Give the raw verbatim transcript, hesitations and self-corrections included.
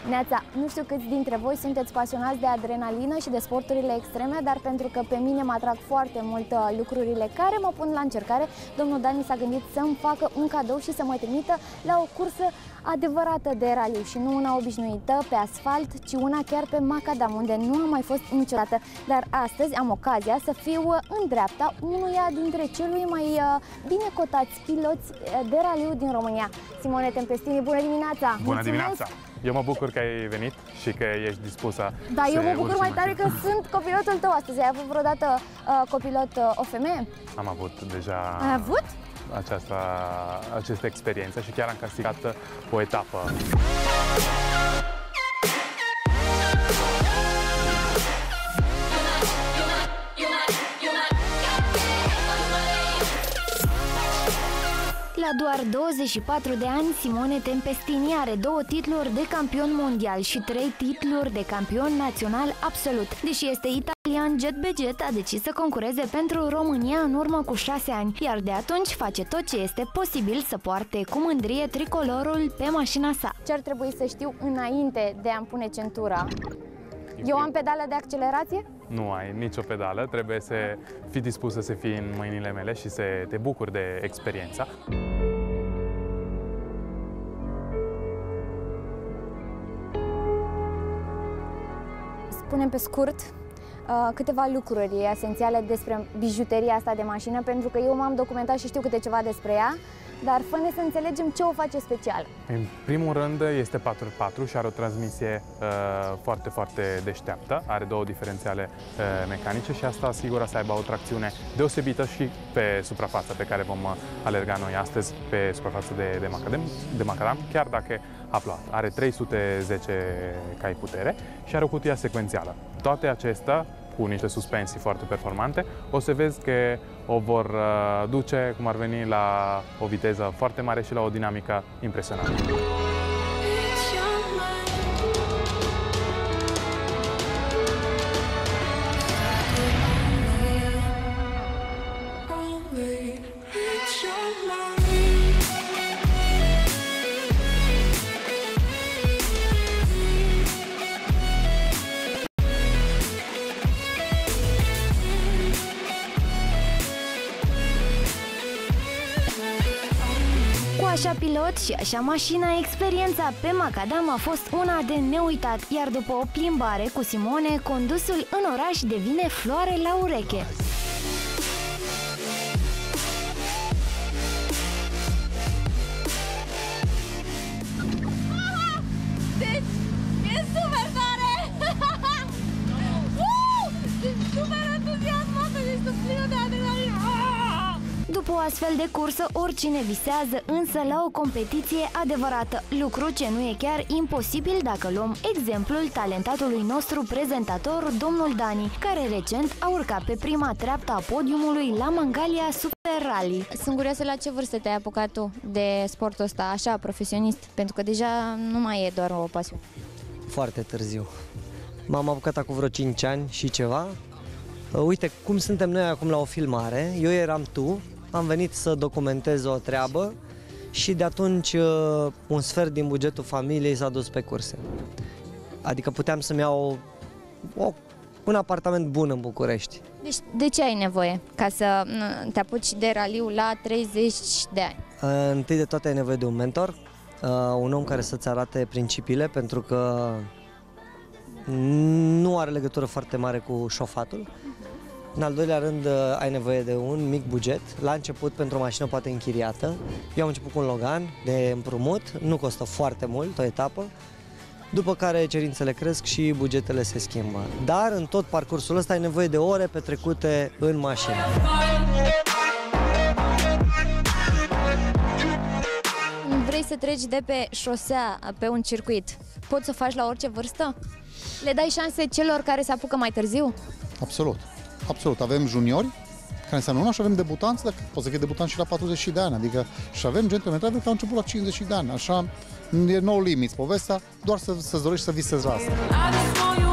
Neața, nu știu câți dintre voi sunteți pasionați de adrenalină și de sporturile extreme, dar pentru că pe mine mă atrag foarte mult lucrurile care mă pun la încercare, domnul Dani s-a gândit să-mi facă un cadou și să mă trimită la o cursă adevărată de raliu și nu una obișnuită pe asfalt, ci una chiar pe macadam, unde nu am mai fost niciodată. Dar astăzi am ocazia să fiu în dreapta unuia dintre celui mai bine cotați piloți de raliu din România. Simone Tempestini, bună dimineața! Bună Mulțumesc! dimineața! Eu mă bucur că ai venit și că ești dispusă. Da, să eu mă bucur mai tare mașină. că sunt copilotul tău astăzi. Ai avut vreodată uh, copilot uh, o femeie? Am avut deja Ai avut? Această, această experiență și chiar am câștigat o etapă. La doar douăzeci și patru de ani, Simone Tempestini are două titluri de campion mondial și trei titluri de campion național absolut. Deși este italian, Jet B Jet a decis să concureze pentru România în urmă cu șase ani, iar de atunci face tot ce este posibil să poarte cu mândrie tricolorul pe mașina sa. Ce ar trebui să știu înainte de a-mi pune centura? Eu am pedală de accelerație? Nu ai nicio pedală, trebuie să fii dispusă să fii în mâinile mele și să te bucuri de experiența. Spunem pe scurt câteva lucruri esențiale despre bijuteria asta de mașină, pentru că eu m-am documentat și știu câte ceva despre ea, dar fă-ne să înțelegem ce o face special. În primul rând este patru pe patru și are o transmisie uh, foarte, foarte deșteaptă. Are două diferențiale uh, mecanice și asta asigură să aibă o tracțiune deosebită și pe suprafața pe care vom alerga noi astăzi, pe suprafața de, de, macadam, de macadam, chiar dacă a plouat. Are trei sute zece cai putere și are o cutie secvențială. Toate acestea cu niște suspensii foarte performante, o să vezi că o vor duce, cum ar veni, la o viteză foarte mare și la o dinamică impresionantă. Așa pilot și așa mașină, experiența pe macadam a fost una de neuitat, iar după o plimbare cu Simone, condusul în oraș devine floare la ureche. Deci, e super tare! Sunt super entuziasmată, deci sunt plină de adrenalină! După o astfel de cursă, oricine visează însă la o competiție adevărată, lucru ce nu e chiar imposibil dacă luăm exemplul talentatului nostru prezentator, domnul Dani, care recent a urcat pe prima treaptă a podiumului la Mangalia Super Rally. Sunt curioasă la ce vârstă te-ai apucat tu de sportul ăsta, așa, profesionist, pentru că deja nu mai e doar o pasiune. Foarte târziu. M-am apucat acum vreo cinci ani și ceva. Uite cum suntem noi acum la o filmare, eu eram tu, am venit să documentez o treabă și de atunci un sfert din bugetul familiei s-a dus pe curse. Adică puteam să-mi iau o, o, un apartament bun în București. Deci de ce ai nevoie ca să te apuci de raliu la treizeci de ani? Întâi de toate ai nevoie de un mentor, un om care să-ți arate principiile, pentru că nu are legătură foarte mare cu șofatul. În al doilea rând, ai nevoie de un mic buget. La început, pentru o mașină poate închiriată. Eu am început cu un Logan de împrumut, nu costă foarte mult, o etapă. După care cerințele cresc și bugetele se schimbă. Dar în tot parcursul ăsta ai nevoie de ore petrecute în mașină. Vrei să treci de pe șosea pe un circuit, poți să o faci la orice vârstă? Le dai șanse celor care se apucă mai târziu? Absolut. Absolut. Avem juniori, care înseamnă una, și avem debutanți, dar poți să fie debutanți și la patruzeci de ani. Adică și avem gentlemen driver care au început la cincizeci de ani. Așa, e no limits povestea, doar să, să-ți dorești să visezi la asta.